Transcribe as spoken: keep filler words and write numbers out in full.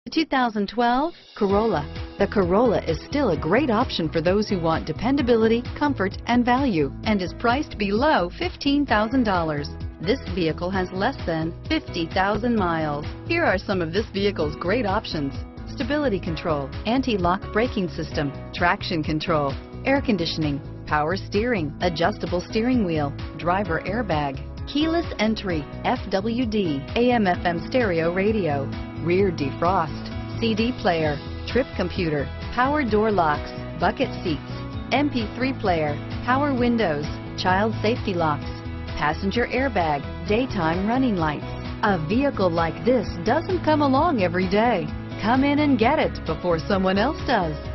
two thousand twelve Corolla. The Corolla is still a great option for those who want dependability, comfort, and value, and is priced below fifteen thousand dollars. This vehicle has less than fifty thousand miles. Here are some of this vehicle's great options: stability control, anti-lock braking system, traction control, air conditioning, power steering, adjustable steering wheel, driver airbag, keyless entry, F W D, A M F M stereo radio, rear defrost, C D player, trip computer, power door locks, bucket seats, M P three player, power windows, child safety locks, passenger airbag, daytime running lights. A vehicle like this doesn't come along every day. Come in and get it before someone else does.